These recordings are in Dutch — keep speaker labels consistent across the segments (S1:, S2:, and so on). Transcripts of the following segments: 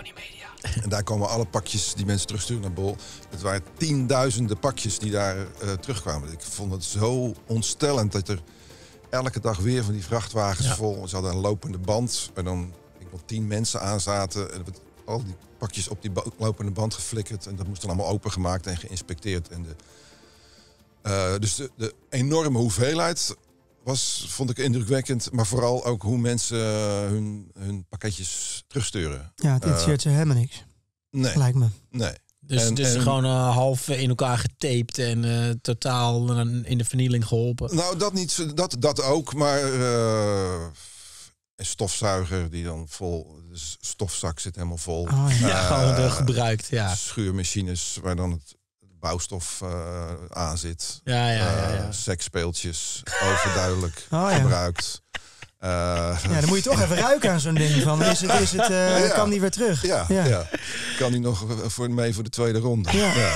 S1: Tony Media.
S2: En daar komen alle pakjes die mensen terugsturen naar Bol. Het waren tienduizenden pakjes die daar terugkwamen. Ik vond het zo ontstellend dat er elke dag weer van die vrachtwagens vol... Ze hadden een lopende band waar dan 10 mensen aan zaten. En al die pakjes op die lopende band geflikkerd. En dat moest dan allemaal opengemaakt en geïnspecteerd. En dus de enorme hoeveelheid vond ik indrukwekkend. Maar vooral ook hoe mensen hun pakketjes terugsturen.
S3: Ja, het interesseert ze helemaal niks.
S2: Nee.
S3: Lijkt me.
S2: Nee.
S1: Dus gewoon half in elkaar getaped en totaal in de vernieling geholpen.
S2: Nou, dat niet. Dat ook. Maar een stofzuiger die dan vol... De stofzak zit helemaal vol.
S3: Oh,
S1: gewoon gebruikt,
S2: Schuurmachines waar dan het bouwstof aan zit.
S1: Ja.
S2: Seksspeeltjes, overduidelijk
S3: Oh,
S2: gebruikt.
S3: Dan moet je toch even ruiken aan zo'n ding. Van, kan die weer terug?
S2: Ja. Kan die nog mee voor de tweede ronde?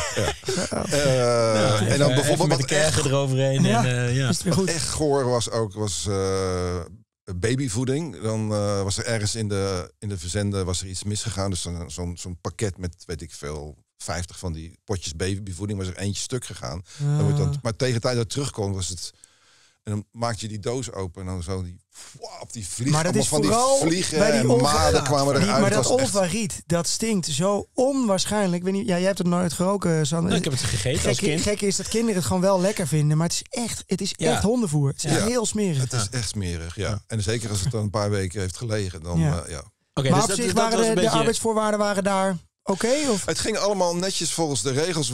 S1: En dan bijvoorbeeld met de kergen eroverheen.
S3: Is het weer goed?
S2: Echt goor was babyvoeding. Dan was er ergens in de verzenden was er iets misgegaan. Dus zo'n pakket met, weet ik veel, 50 van die potjes babyvoeding was er eentje stuk gegaan. Maar tegen de tijd dat het terugkwam was het... En dan maak je die doos open en dan zo die vliegen.
S3: Maar dat is
S2: van
S3: vooral
S2: die vliegen
S3: bij die
S2: en maden kwamen eruit.
S3: Maar dat olfariet, dat stinkt zo onwaarschijnlijk. Ik weet niet, jij hebt het nooit geroken, Sander.
S1: Ik heb het gegeten als kind.
S3: Gek is dat kinderen het gewoon wel lekker vinden, maar het is echt hondenvoer. Het is heel smerig.
S2: Het is echt smerig, ja. En zeker als het dan een paar weken heeft gelegen, dan
S1: Okay,
S3: maar
S1: dus
S3: op zich waren de arbeidsvoorwaarden waren daar oké? Of?
S2: Het ging allemaal netjes volgens de regels.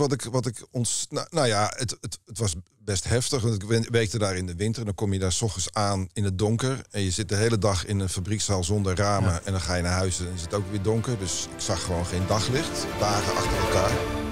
S2: Het was best heftig. Want ik werkte daar in de winter. Dan kom je daar 's ochtends aan in het donker. En je zit de hele dag in een fabriekszaal zonder ramen. Ja. En dan ga je naar huis en is het ook weer donker. Dus ik zag gewoon geen daglicht. Dagen achter elkaar.